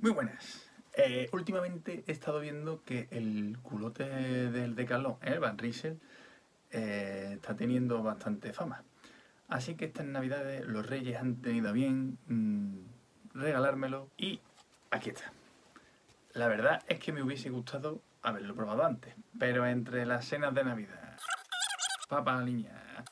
Muy buenas. Últimamente he estado viendo que el culote del Decathlon, el Van Rysel, está teniendo bastante fama. Así que estas navidades los reyes han tenido a bien regalármelo y aquí está. La verdad es que me hubiese gustado haberlo probado antes, pero entre las cenas de Navidad, papa aliñada,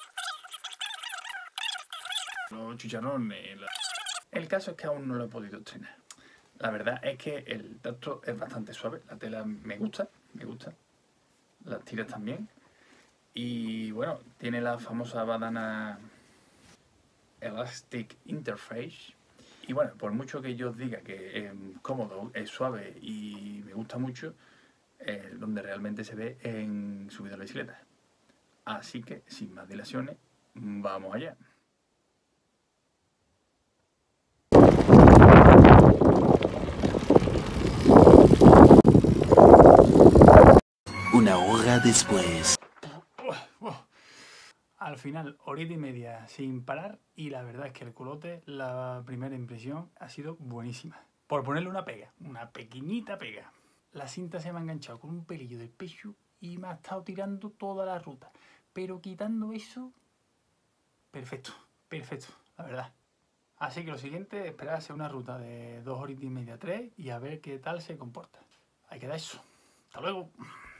los chicharrones, el caso es que aún no lo he podido estrenar. La verdad es que el tacto es bastante suave, la tela me gusta, las tiras también. Y bueno, tiene la famosa badana Elastic Interface. Y bueno, por mucho que yo os diga que es cómodo, es suave y me gusta mucho, donde realmente se ve en subida a la bicicleta. Así que, sin más dilaciones, vamos allá. Una hora después. Al final, horita y media sin parar y la verdad es que el culote, la primera impresión ha sido buenísima. Por ponerle una pega, una pequeñita pega. La cinta se me ha enganchado con un pelillo del pecho y me ha estado tirando toda la ruta. Pero quitando eso, perfecto, la verdad. Así que lo siguiente es esperar a hacer una ruta de 2 horitas y media, 3 y a ver qué tal se comporta. Ahí queda eso. Hasta luego.